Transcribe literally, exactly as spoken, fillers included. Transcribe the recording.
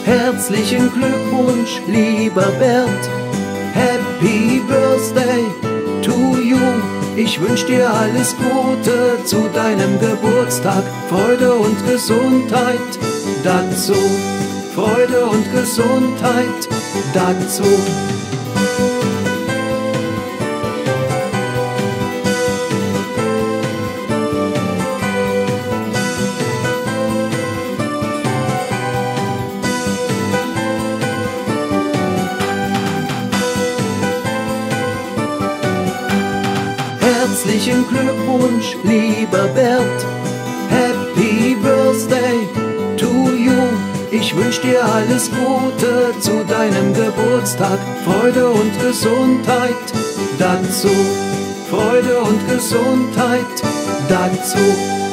Herzlichen Glückwunsch, lieber Bert. Happy Birthday to you. Ich wünsch dir alles Gute zu deinem Geburtstag. Freude und Gesundheit dazu. Freude und Gesundheit dazu. Herzlichen Glückwunsch, lieber Bert. Happy Birthday to you. Ich wünsch dir alles Gute zu deinem Geburtstag. Freude und Gesundheit dazu. Freude und Gesundheit dazu.